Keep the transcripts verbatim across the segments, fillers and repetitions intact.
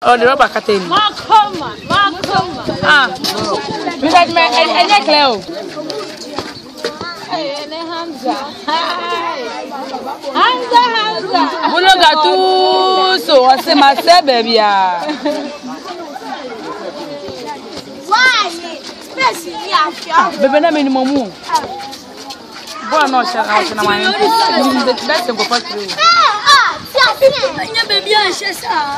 Oh, the rubber curtain. Makoma, makoma. Ah. Because my I neck Leo. Hey, Hamza. Hamza, Hamza. Buloga tu so I say myself baby ah. Why? Space ni afia. Bebe na minimum mu. Boy no share na share na man. The best go for through. Ah, ti afia. Nya baby an share sa.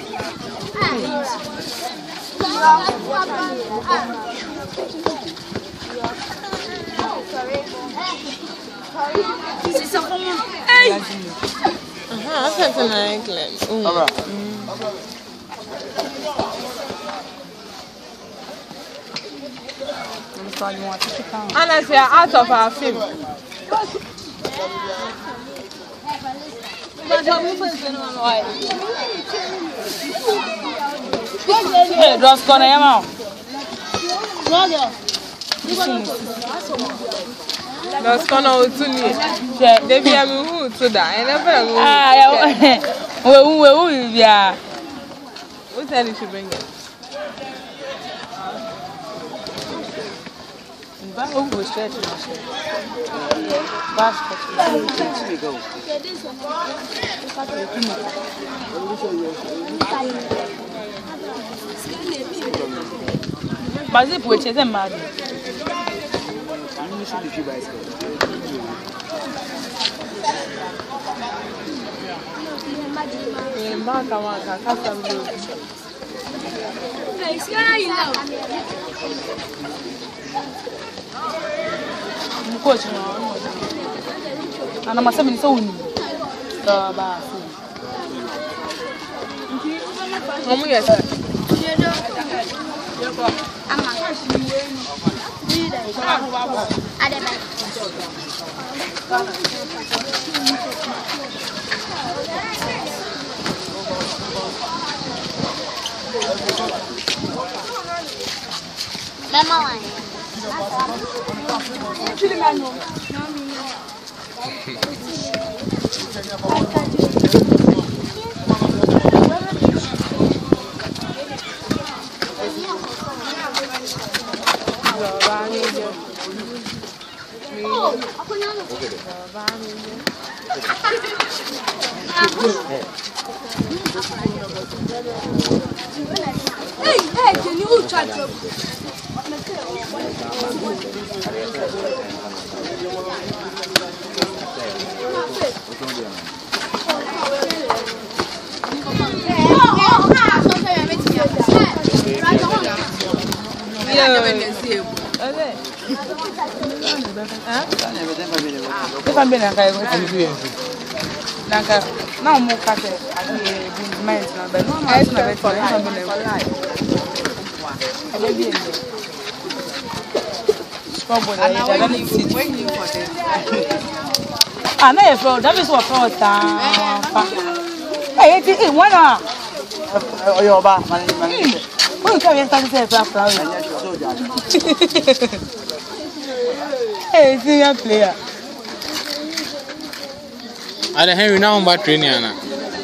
C'est ça pour moi. Hey! Ah, ça c'est un éclair. Ça va. Honestly, out of our film. Hey, Ross gonna am out. Los kono utuni. Debi ami hu utuda. I never know. Ah, yeah. We we we yeah. Who said you should bring it? Ba o go stretch na so. Ba stretch. Go. Mas e por que é mad? Mbaka waka kasa mdo. Hey, see how you know. Coach no. Ana masema ni so uni. Da ba fu. Omu yesa. Ama. Ada ba. Mama line. Hey, hey, can you try to? If I'm being a guy, now more cattle. I think minds now, but no, I'm not for life. I know if that is what for hey, it's one hour. Oh, you're back, man. Who can you stand there for flower? Hey, see a player. I don't hear you now about training, Anna.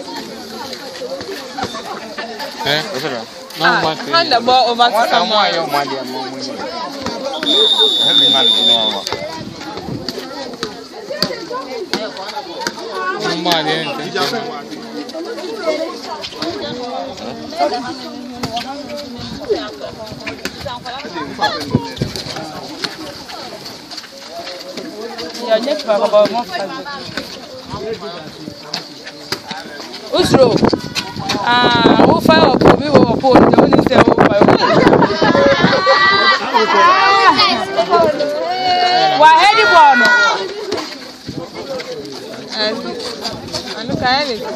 Eh? What's that? Now about training. Hand the ball over to Someone, someone. your money, and more money. Every man to know about. Somebody, Yeah, next time about more fun. Usro. Ah, who fire up? We will oppose the only say who fire. Why anyone? And look at it.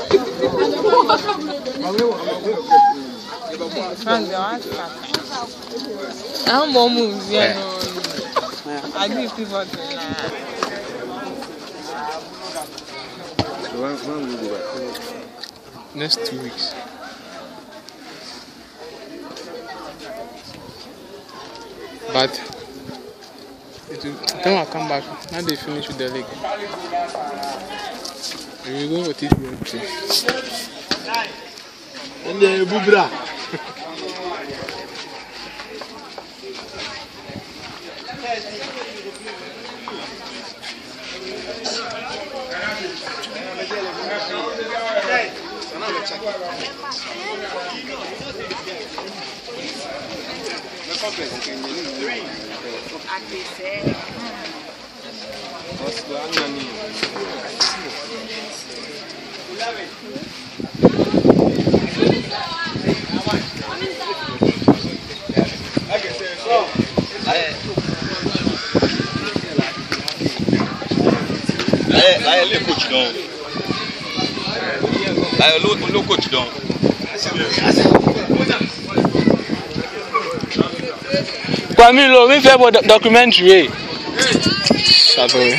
I'm more moves, yeah. I do people. So when, when will you do that? next two weeks. But it will, then I'll come back. Now they finish with the league. We will go with it. And the Bubra. Là, le coach donc. Là, le coach donc. Camilo, we fait votre documentary. Ça va.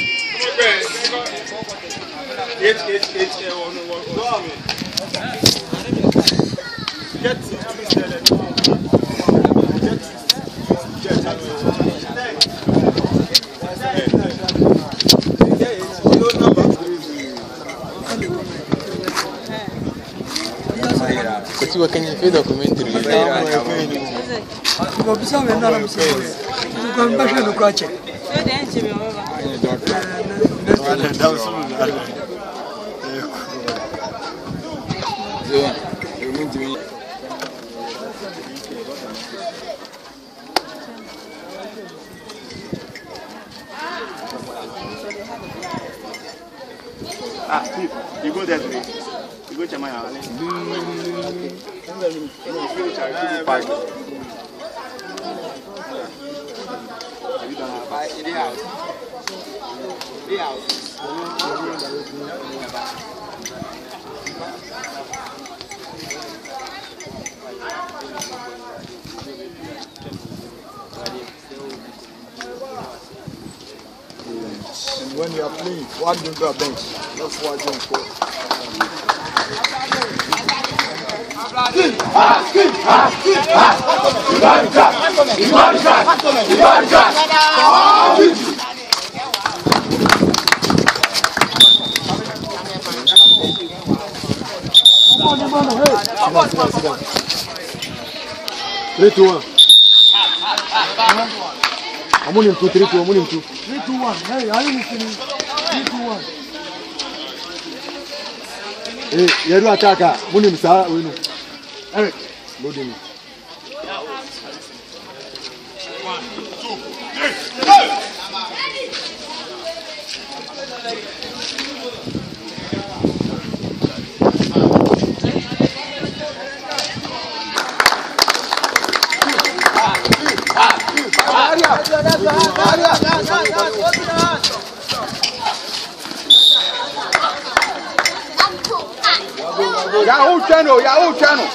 Tu vois qu'il fait documentary. Tu vas bien maintenant la musique. Tu vas pas jouer le coach. Ah, Steve, you go that way. You go to my house. And when you are playing, what do you do a bench? That's what you do. Three to one. I'm on him two, three two, I'm on him two. Three to one. Hey, are you listening? Three to one. Hey, you do attacker. I'm on him, sir. We know. Eric, load him. One, two, three, go! Yahoo channel, Yahoo channel.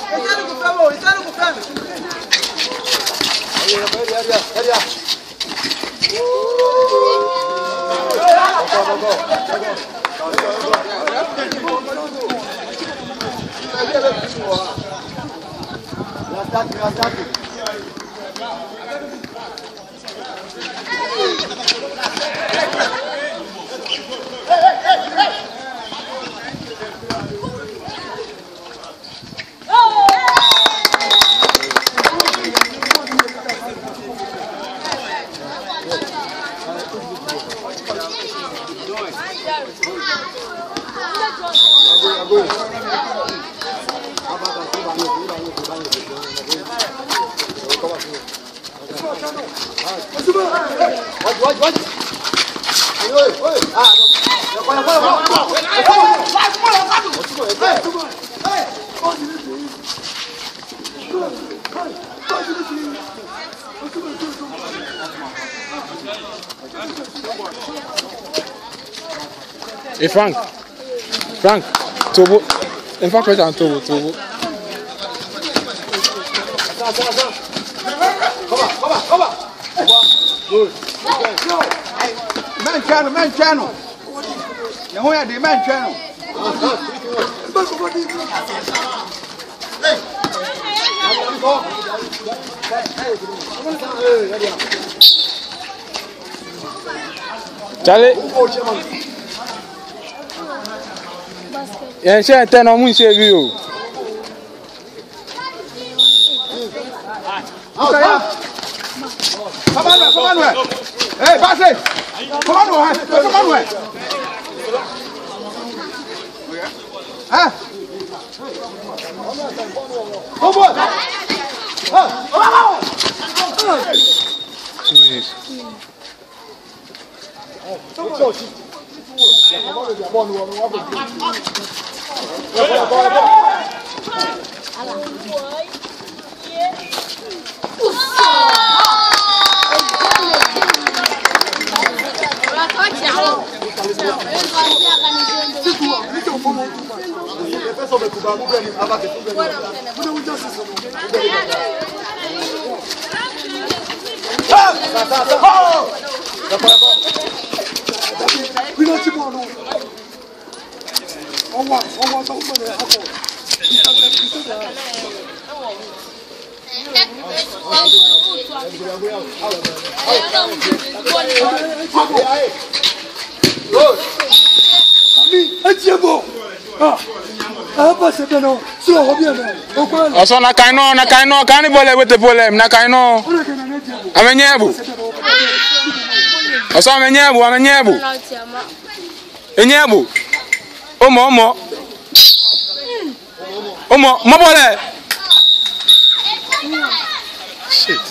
Hey Frank, Frank, Tobo, in fact, I'm Tobo, Tobo. Come on, come on, come on. Good. Man channel, man channel. You know the man channel. Charlie. Yeah, share ten on moon save you. Come on, come on, hey, pass it. Come on, come on, huh? Come on. Oso na kaino na kaino kani bole wete bole na kaino amenyebu Oso amenyebu amenyebu enyebu omo omo omo mo bole shit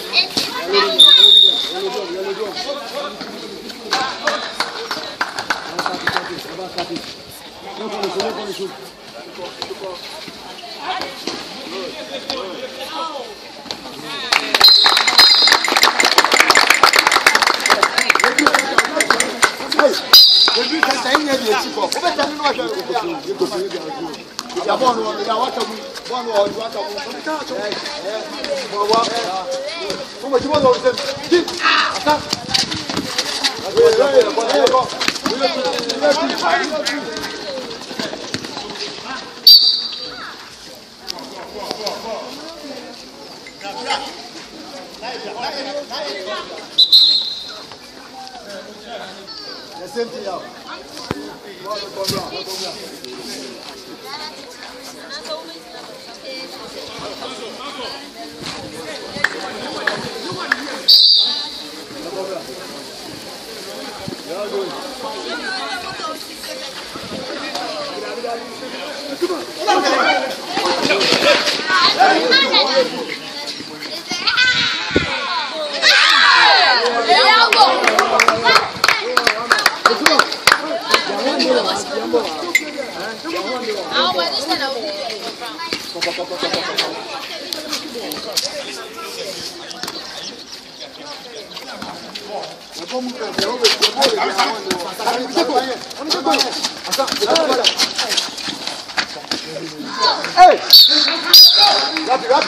Hey! Rapi, rapi!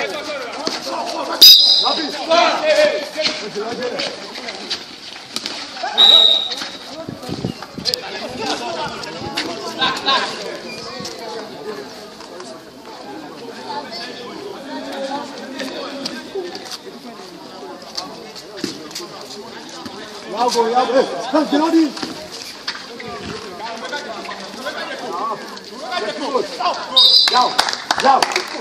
Yago, Yago, hey, come, get on in. Yao, yao.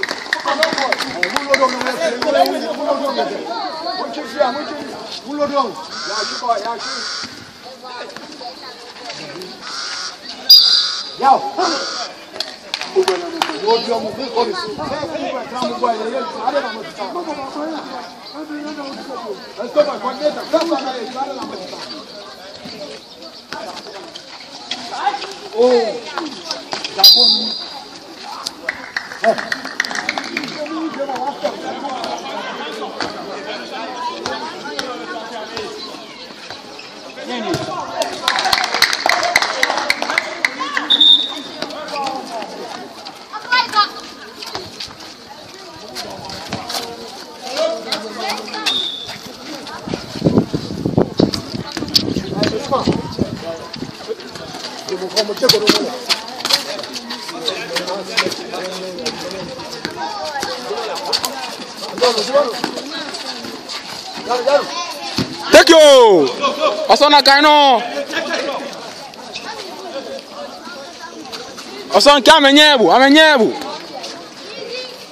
Take you. Osona kaino. Osona kama amenyebu, amenyebu.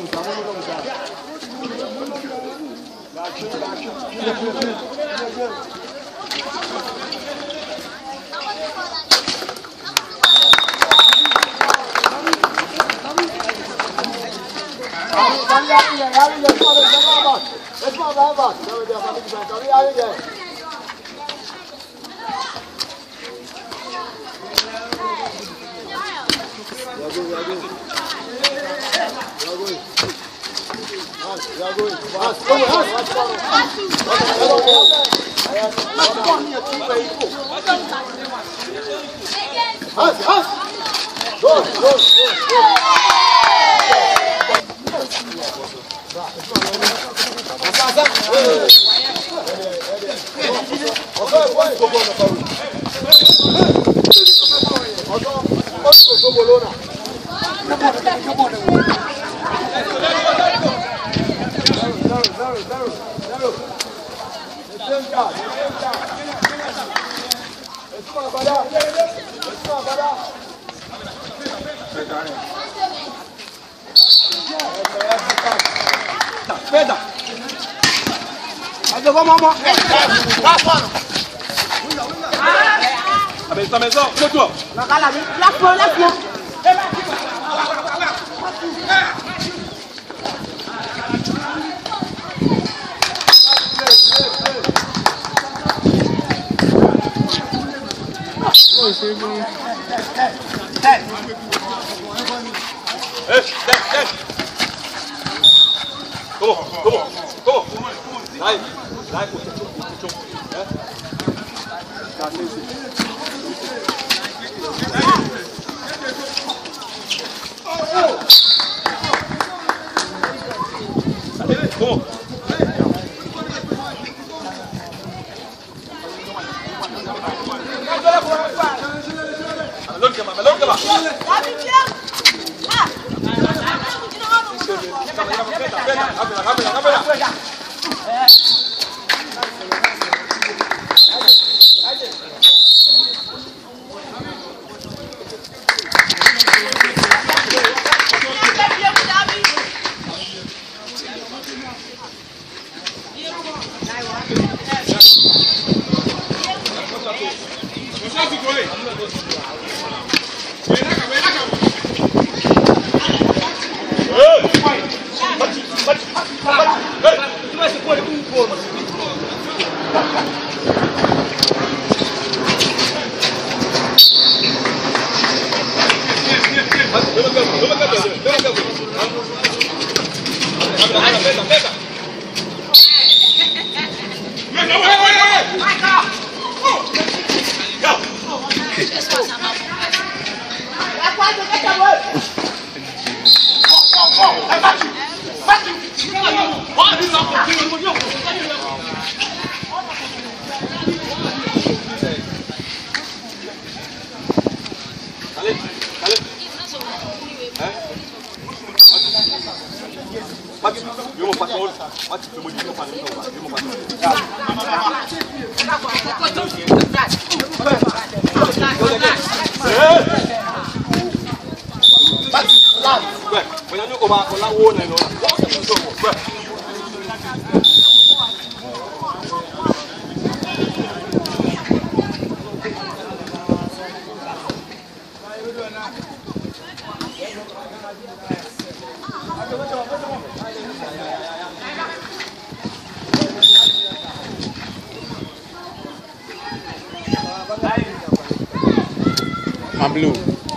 Blue.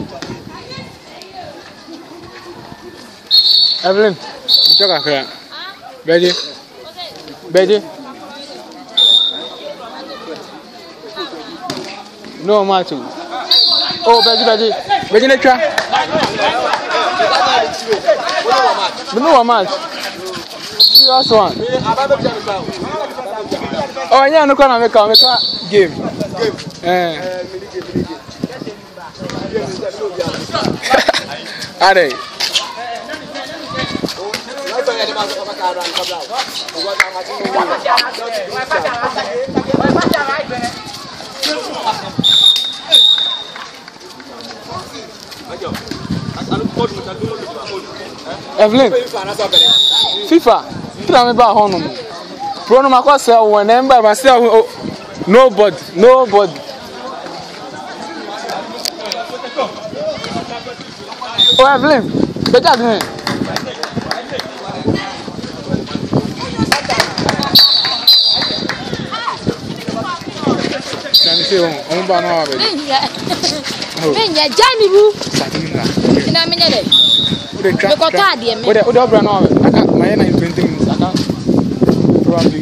Evelyn, check out here. Ready? Ready? No, Martu. Oh, Betty, Betty. Betty, let's try. No, match. Serious one. Oh, yeah, no, can I make a game? Eh. Are. Evelyn. FIFA. Kila me ba hono mo. Pro no makose o number ba say nobody, nobody. Oh Evelyn. Better again. Can you see on ba no abi? Menja jami bu. Ina menja de. Me ko ta de me. Ode ode obra no abi. Aka my na twenty minutes aka. Probably.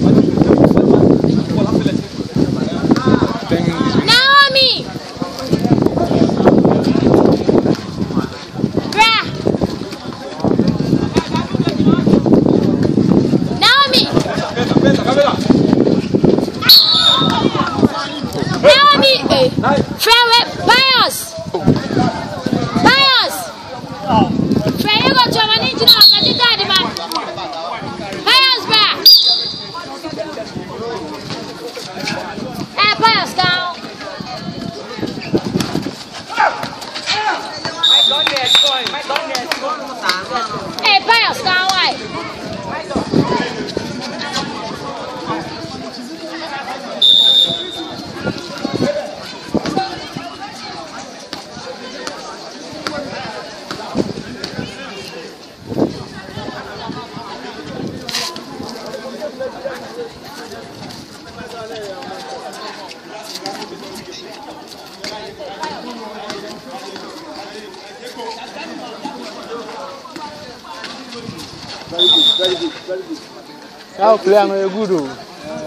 Naomi. Bra. Naomi. Naomi. Eh. Frewe bias. Bias. Frewe go to mani jina ga di dadi man. Bias bra. Eh bias down. Eh bias down why? Very good, very good, very good. How play am a good o.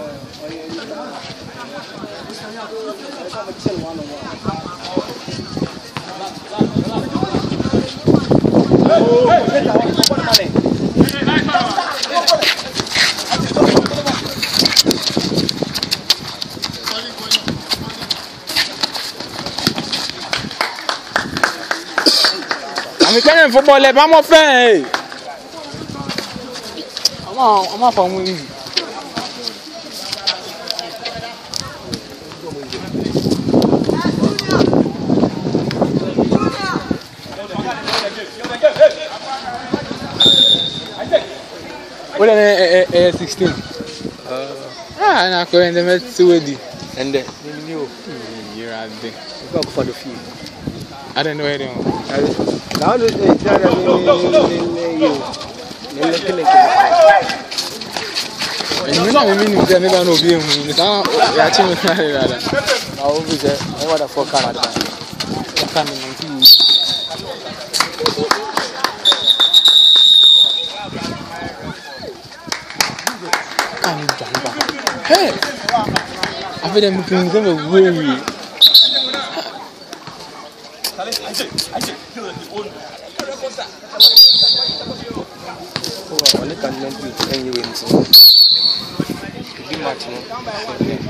I'm coming football le ba mo fe. I'm I'm not from easy. What are eh sixteen? Uh, ah, na ko ende met suwedi. Ende. Ni ni o. You're out there. Go for the field. I don't know where they are. Now they try to you. You know me mean they never know be hu. Sa ya chi me na dada. Na o bi je e wada for Canada. Can me Can jamba. Hey. Afi dem pin dem we. Oh, only can not be any wins. Be much more.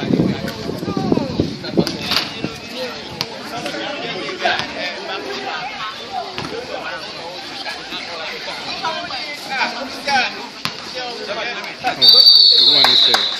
The one is there.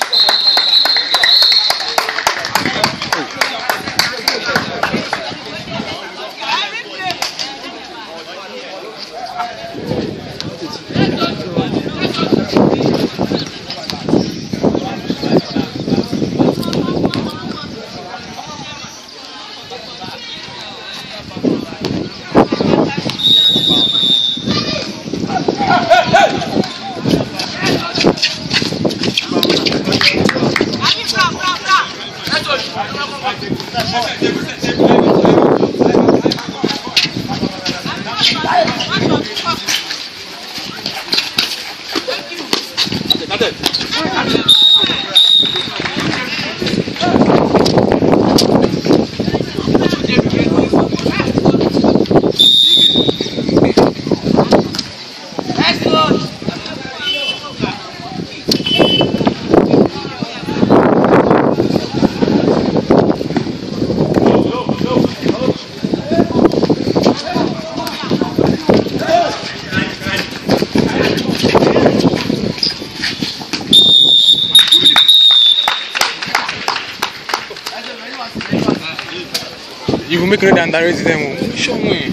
You will make it underrate them. Show me.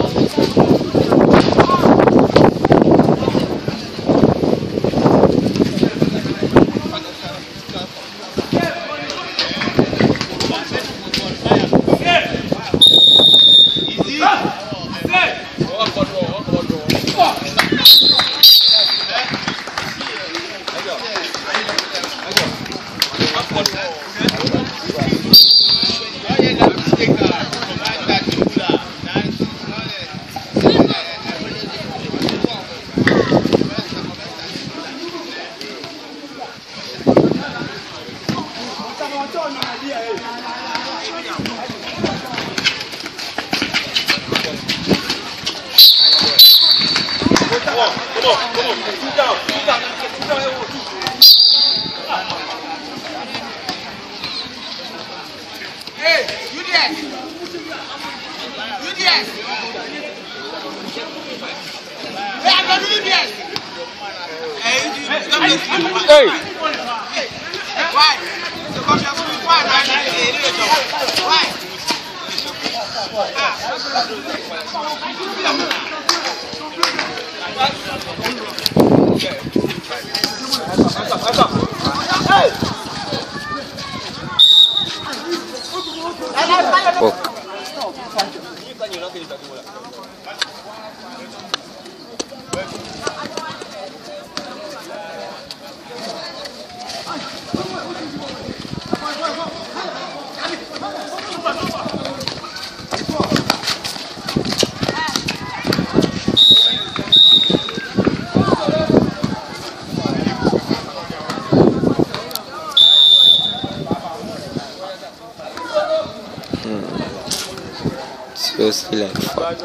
Seriously, like fuck.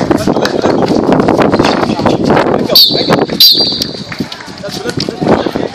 Let's go.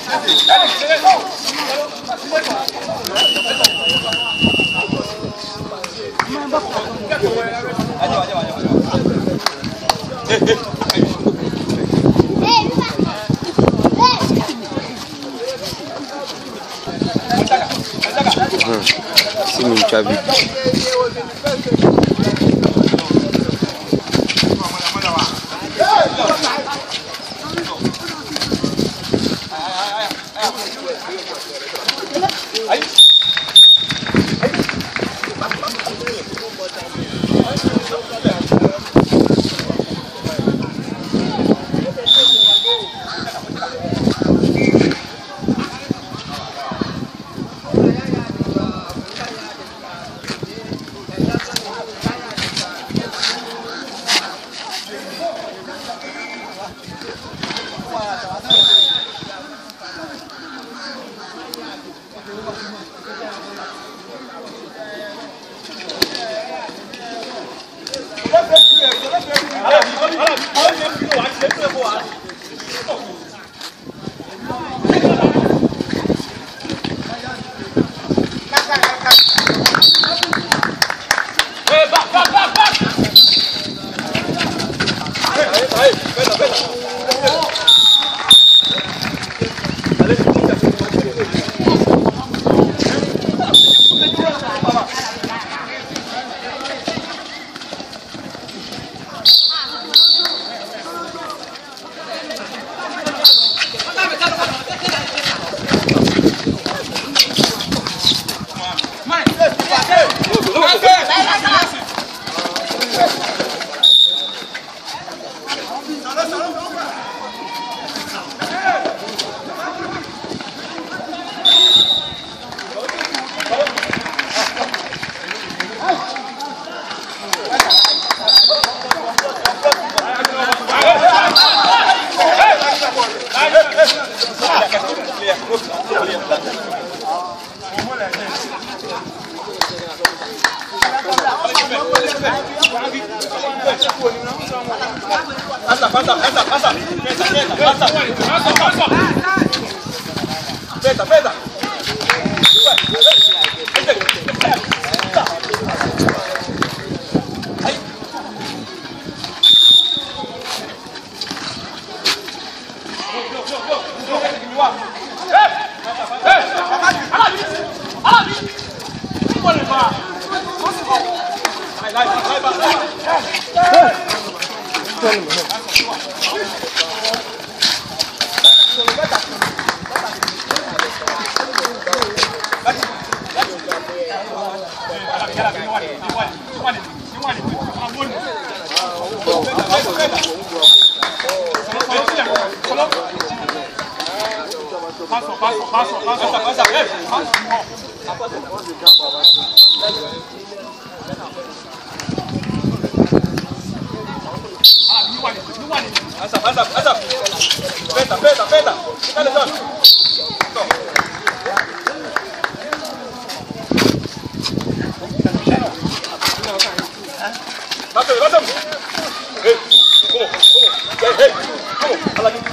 Sim, Chavi. Pasa, pasa, pasa, pasa. Pesa, pesa, pasa. Pasa, pasa. Pesa, pesa. Paso, paso, paso, paso, pasa, pasa, pasa, pasa. Peta, peta, peta. Dale, Son. Pásame, pásame. Hey, ¿cómo? ¿Cómo? Hey, hey, ¿cómo? Hala aquí.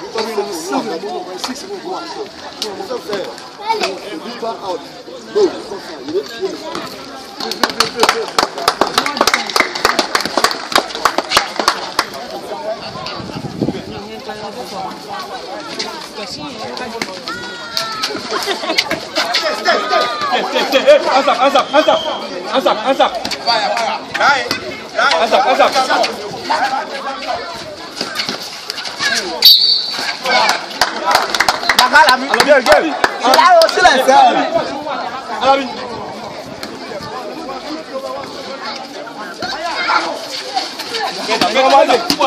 Hands up, hands up, hands up, hands up, hands up. Fire, fire. Nine, nine. Hands up, hands up. Alabi, Alabi, Alabi. Alabi, silence. Alabi. Get up, get up, get up.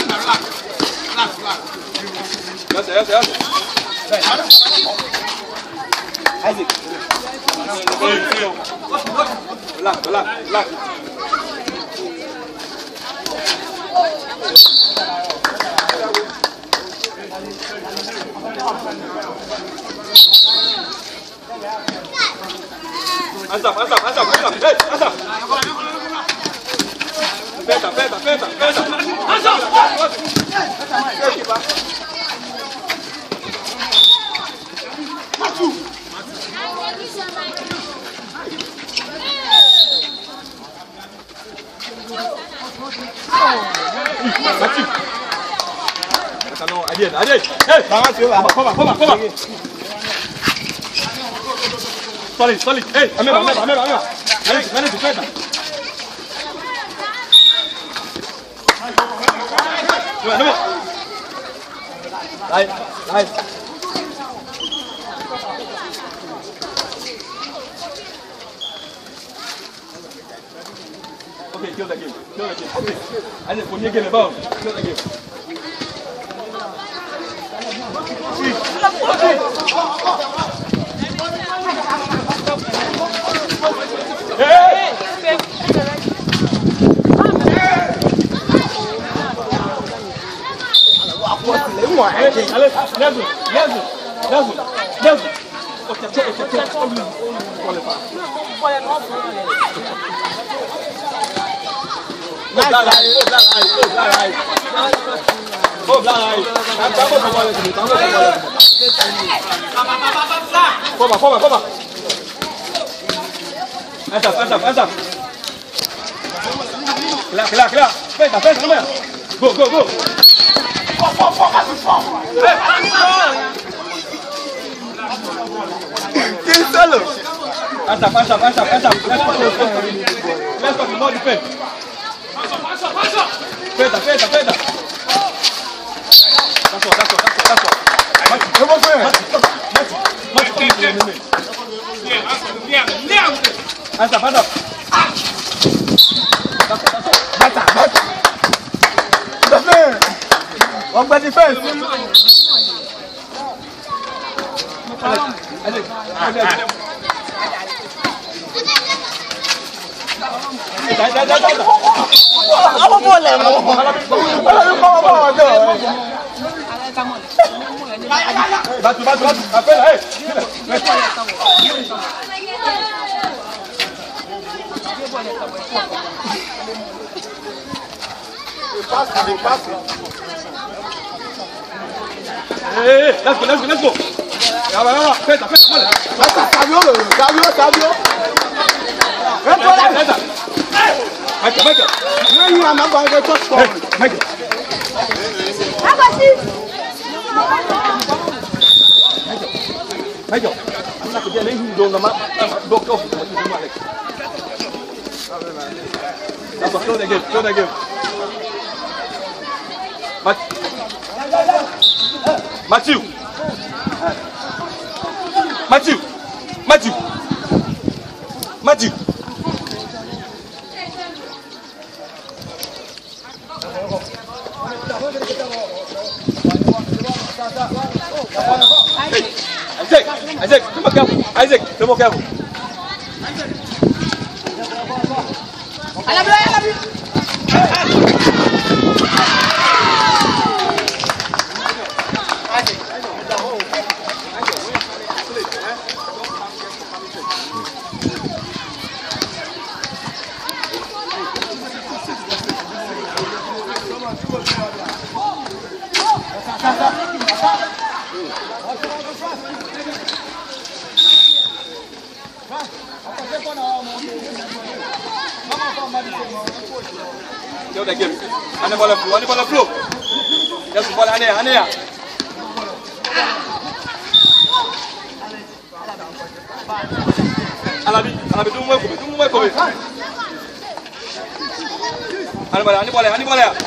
Yes, yes, yes. Isaac. Relax, relax, relax. Hands up, hands up, hands up, hands up. Hey, hands up. Better, better, better, better. Hands up. No, I did, I did. Hey, come on, come on, come on, come on. Solid, solid. Hey, I'm here, I'm here, I'm here, I'm here. Manage, manage, defend. Come on, come on. Nice, nice. Okay, kill the game, kill the game. Okay, I just put you again above. Kill the game. Oh, blind. Come on, come on, come on. Hands up, hands up, hands up. Clear, clear, clear. Fenta, fenta, no me. Go, go, go. Hands up, hands up, hands up, hands up. Let's go, more defense. Fenta, fenta, fenta. That's all, that's all, that's all, that's all. Come on, man. Hands up, hands up. That's all, that's all. That's all, that's all. Defend. One by defense. I'm a ball. Batu, batu, batu. Apel, hey. Hey, let's go, let's go, let's go. Ya va, ya va. Peta, peta, peta. Sabio, sabio, sabio. Peta, peta. Michael, Michael. No, you are not going to touch for me. Michael. How about this? Michael, I'm not going to get anything done. I'm not blocked off. That's what, throw that game, throw that game. Matthew. Matthew. Matthew. Matthew. Hey, Isaac, Isaac, be more careful. Isaac, be more careful. I love you, I love you. Stop, stop. Yo the game. Ane ball flow, ane ball flow. Yes, ball ane, ane ya. Alabi, alabi tu mo ko, tu mo ko. Ane ball, ane ball, ane ball ya.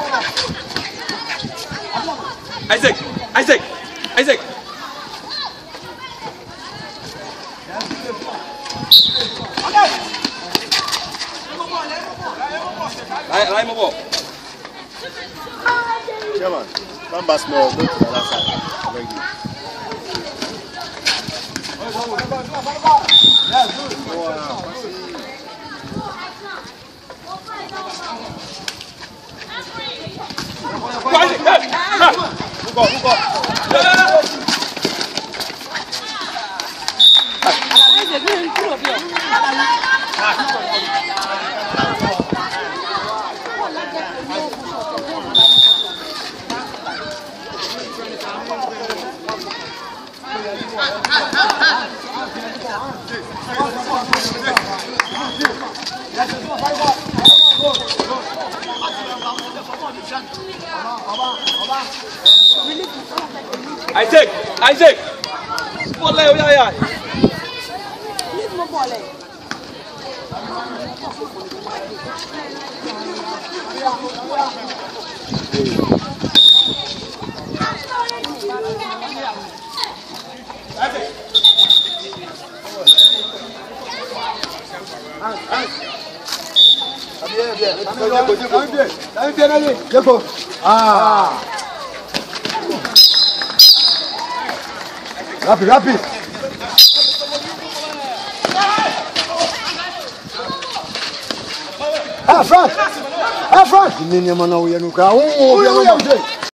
Isaac, Isaac, Isaac. Lai, lai mo po. Chairman, number small, go to the other side. Thank you. Go, go, go. Isaac, Isaac. Ball leo ya ya. Ah. Rapid, rapid. Ah, front. Ah, front. Nini mana uyanuka? Oh, uyanuka.